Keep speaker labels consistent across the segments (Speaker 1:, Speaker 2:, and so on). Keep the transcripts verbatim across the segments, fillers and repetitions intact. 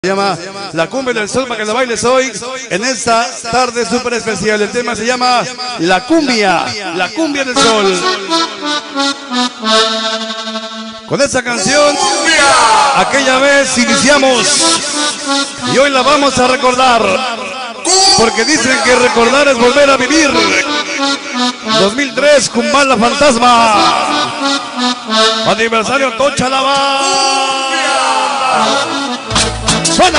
Speaker 1: Se llama La Cumbia del Sol, para que la bailes hoy en esta tarde súper especial. El tema se llama La Cumbia, La Cumbia del Sol. Con esta canción, aquella vez iniciamos y hoy la vamos a recordar, porque dicen que recordar es volver a vivir. dos mil tres, Kumbala Fantasma, aniversario Tocha la Banda. ¡Suena!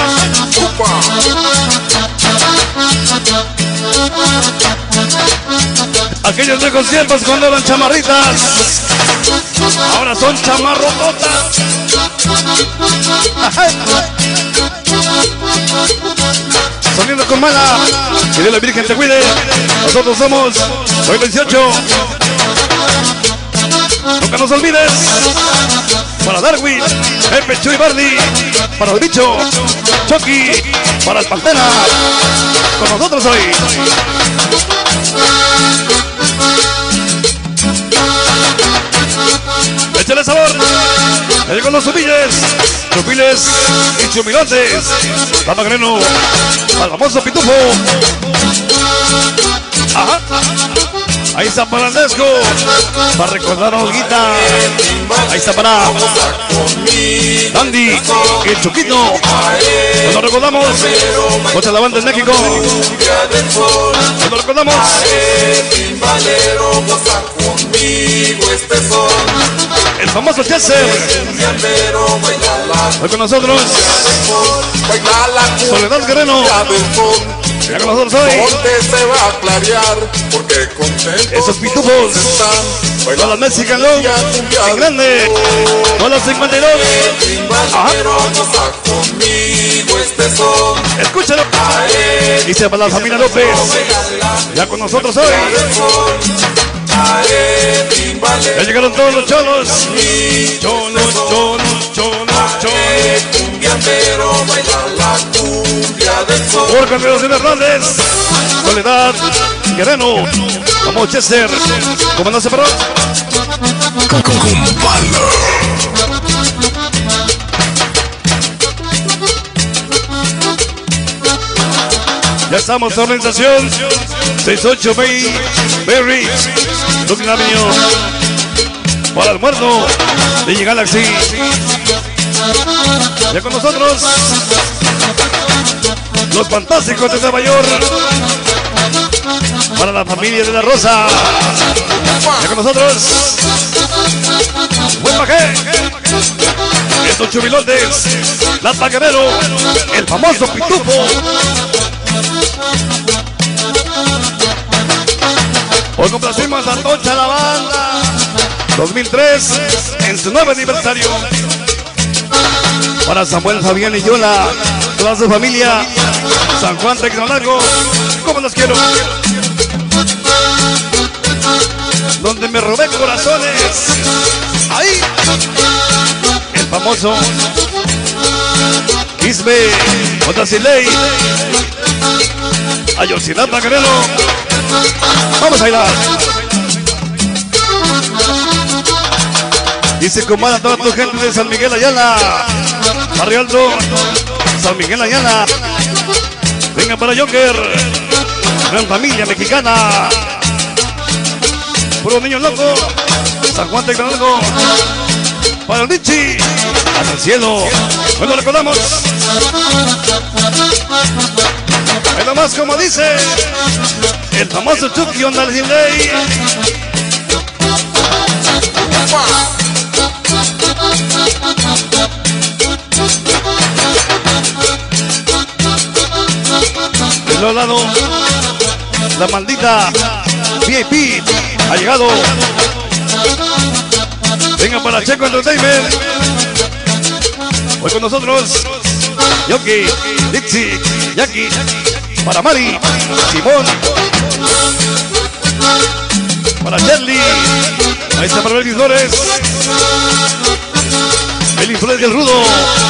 Speaker 1: Aquellos viejos tiempos cuando eran chamarritas, ahora son chamarrototas. Soniendo con mala, que Dios la Virgen te cuide. Nosotros somos hoy veintiocho. Nunca nos olvides. Para Darwin, Pepe, Chuy, Bardi, para el bicho, Chucky, para el Pantera, con nosotros hoy. Échale sabor, ahí con los humilles, chupiles y chumilotes, Papa Greno, al famoso Pitufo. Ajá. Ahí está para Andesco, para recordar a Olguita. Ahí está para Andy y el Chuquito. Cuando recordamos, mucha la banda en México. Cuando recordamos, el famoso Chester. Hoy con nosotros, Soledad Guerrero. Ya con nosotros hoy.
Speaker 2: Se va a clarear porque contentos
Speaker 1: esos pitufos con las Mexican Love en grande, con las cincuenta y dos. Ajá. Escúchalo. Dice para la familia López. Ya con nosotros hoy. Ya llegaron todos los cholos. Cholos, cholos, cholos, cholos. Por Campeones Hernández, Soledad Guerrero, como Chester, como no se paró. Ya estamos en la organización sesenta y ocho Bay Berry, Brooklyn Avenue, para el muerto de Galaxy. Ya con nosotros los fantásticos de Nueva York, para la familia de la Rosa. Ya con nosotros Buen Bajé, estos chubilotes, la Paguerero, el famoso Pitufo. Hoy complacimos a Tocha la Banda dos mil tres en su nuevo aniversario. Para Samuel, Fabián y Yola, toda su familia, San Juan Tecnolargo, como los quiero. Donde me robé corazones, ahí, el famoso Isbe, Otaciley, Ayosinata Guerrero. Vamos a bailar. Dice comanda toda tu gente de San Miguel Ayala, Barrio Alto, San Miguel Ayala. Venga para Joker, gran familia mexicana. Puro niño loco, San Juan Tecnolargo, para el Richie, hasta el cielo. Cuando recordamos, es lo más como dice el famoso Chucky Onda del Day. De los lados, la maldita V I P ha llegado. Venga para Checo Entertainment. Hoy con nosotros Yoki, Dixie, Jackie, para Mari, Simón, para Charlie. Ahí está para Elvis Flores, Elvis Flores del Rudo.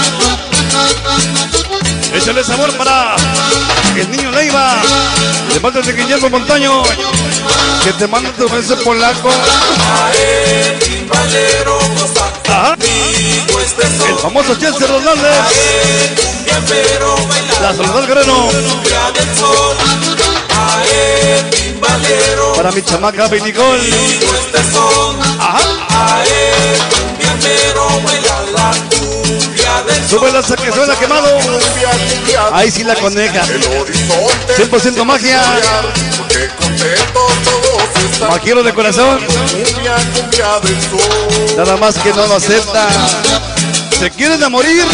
Speaker 1: Échale sabor para el niño Leiva, de parte de Guillermo Montaño, que te manda tu beso polaco.
Speaker 2: A él,
Speaker 1: Ajá. El famoso Chelsea Rodríguez. La Soledad Guerrero. Para mi chamaca Benicol. Ajá. Súbela hasta que suena quemado. Ahí sí la coneja. cien por ciento magia. Maquiero de corazón. Nada más que no lo acepta. Se quieren a morir.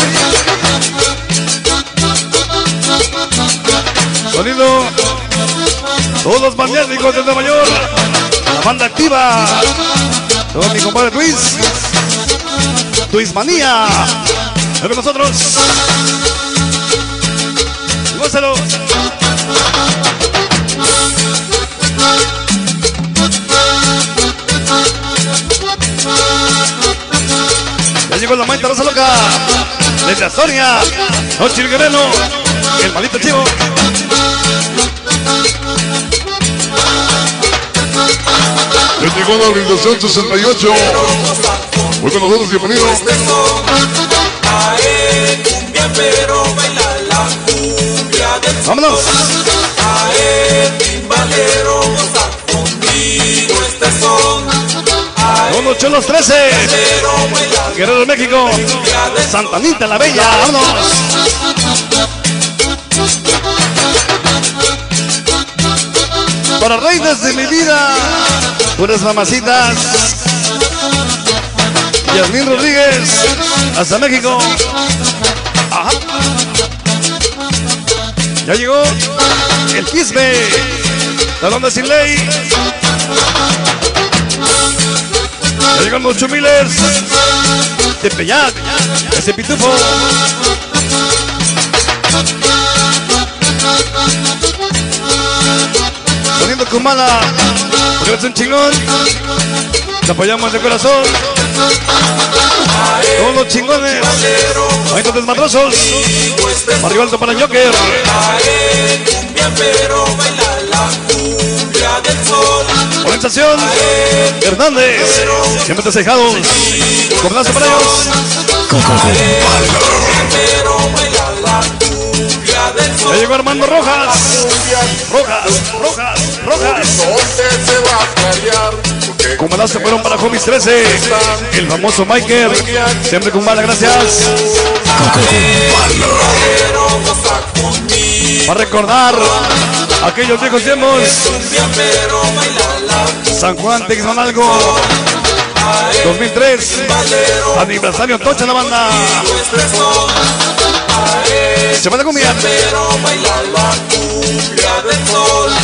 Speaker 1: Sonido. Todos los magnéticos de Nueva York. La banda activa. Todo mi compadre Twist. Twist Manía. Ven con nosotros. Gózalo. Ya llegó la maita rosa loca. Desde Astoria. Noche el Guerrero. El maldito chivo.
Speaker 2: Ya llegó la organización sesenta y ocho. Muy con nosotros, bienvenido.
Speaker 1: Vámonos. Con los Cholos trece. Guerrero de México. Santa Anita la Bella. Vámonos. Para reinas de mi vida. Puras mamacitas. Yasmín Rodríguez. Hasta México. Ajá. Ya llegó el Quispe. Talón de Sin Ley. Ya llegan los Chumiles. Tepeyac. Ese pitufo. Soniendo Kumala. Porque eres un chingón. Te apoyamos de corazón. Todos los chingones. Momentos desmadrosos. Barrio Alto para Joker. Organización Hernández. Siempre te cejados. Cobrazo para ellos. Ya llegó Armando Rojas. Rojas, Rojas, Rojas. Comadas se fueron para Homies trece. El famoso Michael. Siempre con mala, gracias. Para recordar aquellos viejos tiempos. San Juan, Texmanalgo. dos mil tres. Aniversario Tocha la banda. Se va a cumbia.